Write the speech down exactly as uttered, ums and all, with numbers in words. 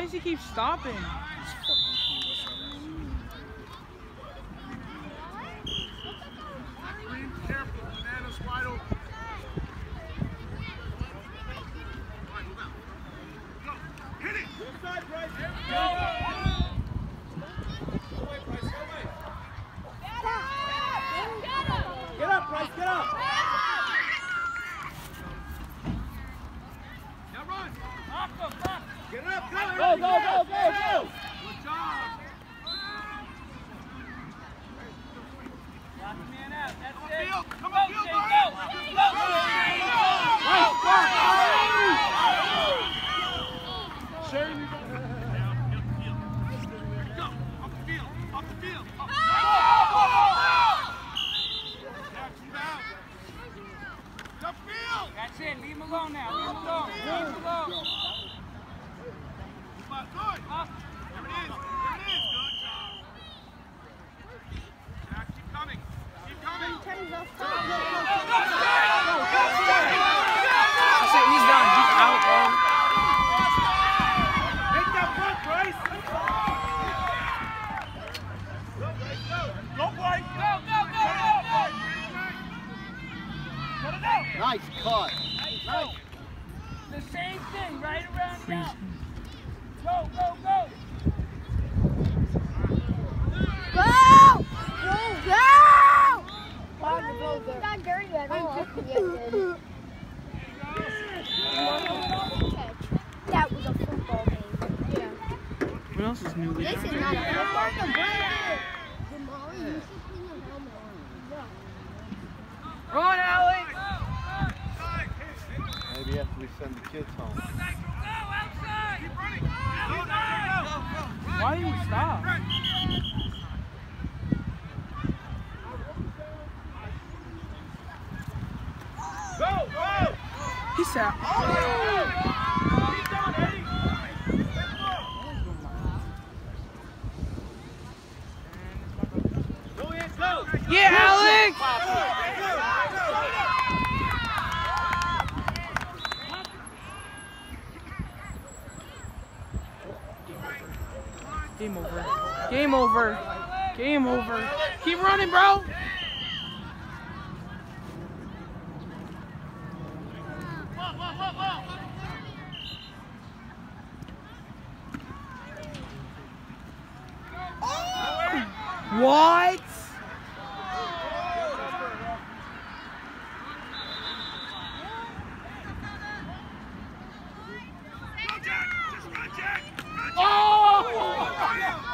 does he keep stopping? Careful, Banana's wide open. Go, hit it! Good side, Bryce. There we go! Go away, Bryce, go away. Get up, Bryce, get up! Now run! Get it up, go! Go, go, go, go, go! Good job! Lock the man out. That's Come it. on, field! Come Go, on, field, Jay, Bryce! go! Go, Shane, you go! Go! Off the field! Off the field! Up. The field! That's it. Leave him alone now. Leave him alone. Leave him alone. Come on, good! Up. There it is! There it is! Good job! Jack, keep coming! Keep coming! I said he's done. He's out, bro. Take that front, Bryce! Go, Bryce, go! Go, Bryce! Go, go, go, go, go! Put it out! Nice cut. Nice. The same thing right around now. Go, go, go! Go! Go! He's not dirty at all. That was a football game. Yeah. What else is new? This is not a football game. Run, Alex! Maybe after we send the kids home. Go outside! Keep running! Go, go, go! Why did he stop? Go, go! He said, oh! Keep going, Eddie! Go in, go! Yeah, Alex! Game over. Game over. Game over. Keep running, bro. What? Go, Jack! Just run, Jack! Run, Jack! Oh!